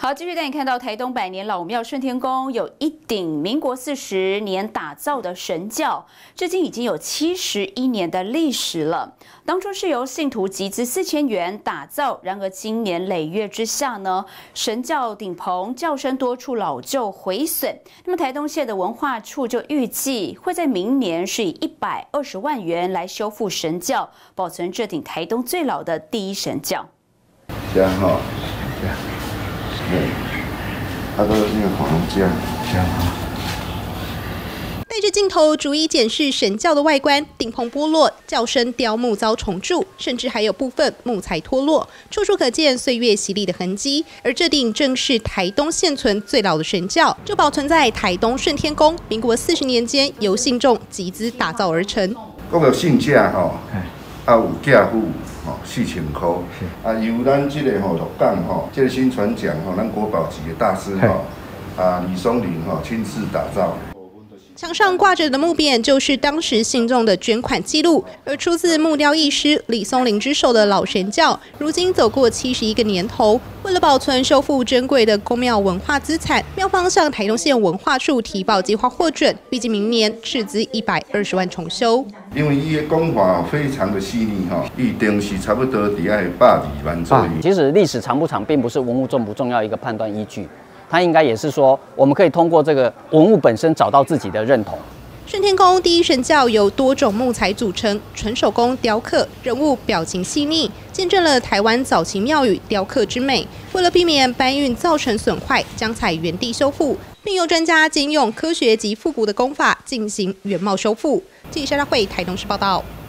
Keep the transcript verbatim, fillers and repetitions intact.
好，继续带你看到台东百年老庙顺天宫有一顶民国四十年打造的神轿，至今已经有七十一年的历史了。当初是由信徒集资四千元打造，然而经年累月之下呢，神轿顶棚轿身多处老旧毁损。那么台东县的文化处就预计会在明年是以一百二十万元来修复神轿，保存这顶台东最老的第一神轿。 这样哈，这样。 对，它都是那个黄姜，这样啊。 带着镜头逐一检视神轿的外观，顶棚剥落，轿身雕木遭重铸，甚至还有部分木材脱落，处处可见岁月洗礼的痕迹。而这顶正是台东现存最老的神轿，就保存在台东顺天宫，民国四十年间由信众集资打造而成。 讲到信价吼，啊有价付。 吼，四千块，啊，由咱这个吼鹿港吼，这个新传奖吼，咱国宝级的大师吼，啊李松林吼亲自打造。 墙上挂着的木匾就是当时信众的捐款记录，而出自木雕艺师李松林之手的老神轿，如今走过七十一个年头。为了保存修复珍贵的宫庙文化资产，庙方向台东县文化处提报计划获准，预计明年斥资一百二十万重修。 因为伊的工法非常的细腻哈，预定是差不多伫爱百二万左右。 其实历史长不长，并不是文物重不重要一个判断依据。 它应该也是说，我们可以通过这个文物本身找到自己的认同。 顺天宫第一神轿由多种木材组成，纯手工雕刻，人物表情细腻，见证了台湾早期庙宇雕刻之美。为了避免搬运造成损坏，将采原地修复，并由专家兼用科学及复古的工法进行原貌修复。记者沙大会台东市报道。